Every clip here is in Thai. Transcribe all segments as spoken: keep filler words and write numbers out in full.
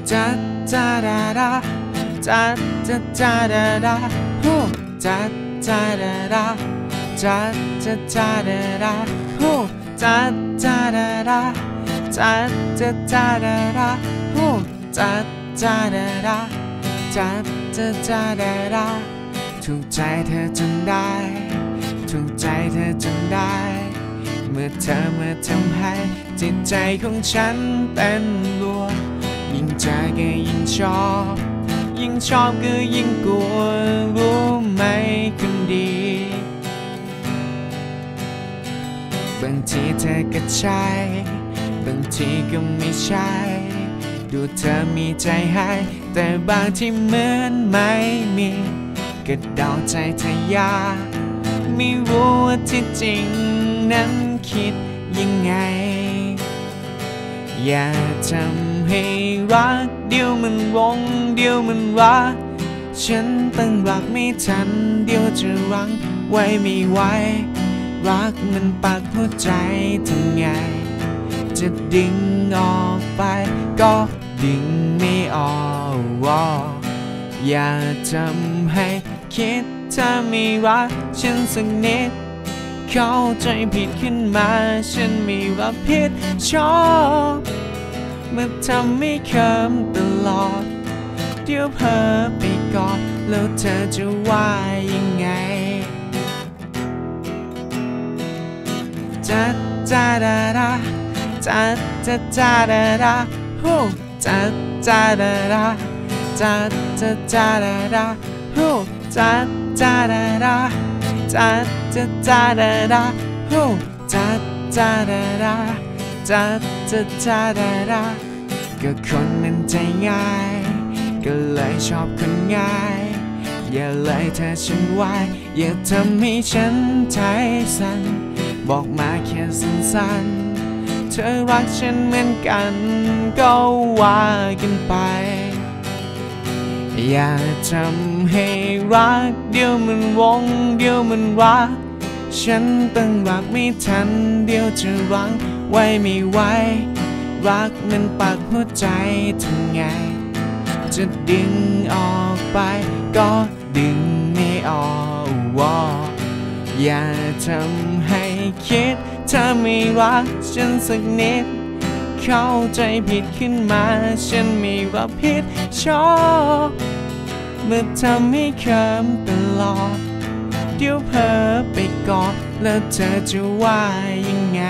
จ้าจ้าดาดาจ้าจ้าจ้าดาดาฮูจ้าจ้าดาดาจ้าจ้าจ้าดาดาฮูจ้าจ้าดาดาจ้าจ้าจ้าดาดาฮูจ้าจ้าดาดาจ้าจ้าจ้าดาดาถูกใจเธอจนได้ถูกใจเธอจนได้เมื่อเธอมาทำให้จิตใจของฉันเต้นรัวยิ่งเจอก็ยิ่งชอบยิ่งชอบก็ยิ่งกลัวรู้ไหมคนดีบางทีเธอก็ใช่บางทีก็ไม่ใช่ดูเธอมีใจให้แต่บางที่เหมือนไม่มีก็เดาใจเธอยากไม่รู้ว่าที่จริงนั้นคิดยังไงอย่าทำให้รักเดี๋ยวมันวงเดี๋ยวมันรักฉันตั้งรักไม่ทันเดี๋ยวจะรั้งไว้ไม่ไหวรักมันปักหัวใจทำไงจะดึงออกไปก็ดึงไม่ออกอย่าทำให้คิดถ้าไม่รักฉันสักนิดเข้าใจผิดขึ้นมาฉันไม่รับผิดชอบเมื่อทำไม่เคิมตลอดเดี๋ยวเพ้อไปกอดแล้วเธอจะว่ายังไงจ้าจ้าดาดาจ้าจ้าจ้าดาดาฮูจ้าจ้าดาดาจ้าจ้าจ้าดาดาฮูจ้าจ้าดาดาจ้าจ้าจ้าดาดาฮูจ้าจ้าดาดาจ้าจ้าจ้าดาดาก็คนมันใจง่ายก็เลยชอบคนง่ายอย่าเลยเธอฉันไว้อย่าทำให้ฉันใจสั่นบอกมาแค่สั้นๆเธอรักฉันเหมือนกันก็ว่ากันไปอย่าทำให้รักเดี๋ยวมันวงเดี๋ยวมันรักฉันตั้งรักไม่ทันเดี๋ยวจะรั้งไว้ไม่ไหวรักมันปักหัวใจทำไงจะดึงออกไปก็ดึงไม่ออกอย่าทำให้คิดถ้าไม่รักฉันสักนิดเข้าใจผิดขึ้นมาฉันไม่รับผิดชอบเมื่อทำให้เคิมตลอดเดี๋ยวเพ้อไปกอดแล้วเธอจะว่ายังไง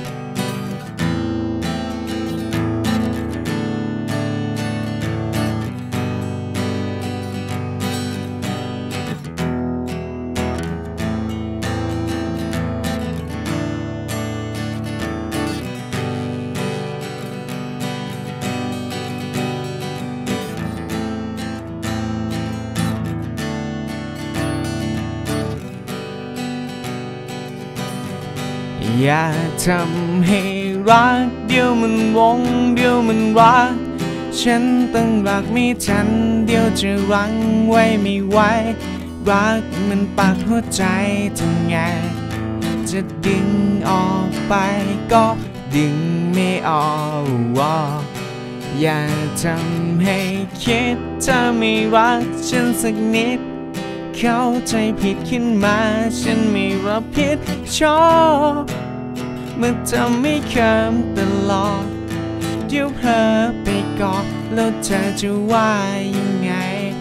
อย่าทำให้รักเดี๋ยวมันวงเดี๋ยวมันรักฉันตั้งรักไม่ทันเดี๋ยวจะรั้งไว้ไม่ไหวรักมันปักหัวใจทำไงจะดึงออกไปก็ดึงไม่ออกอย่าทำให้คิดถ้าไม่รักฉันสักนิดเข้าใจผิดขึ้นมาฉันไม่รับผิดชอบเมื่อทำไม่เคิมตลอดเดี๋ยวเพ้อไปกอดแล้วเธอจะว่ายังไง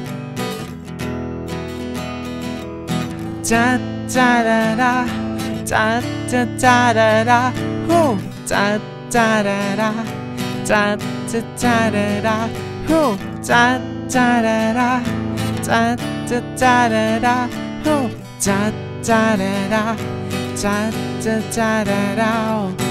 จ้าจ้าดาดาจ้าจ้าจ้าดาดาฮูจ้าจ้าดาดาจ้าจ้าจ้าดาดาฮูจ้าจ้าดาดาจ้าจ้าจ้าดาดาฮูจ้าจ้าดาดาจ้าจ้าจ้าดาดา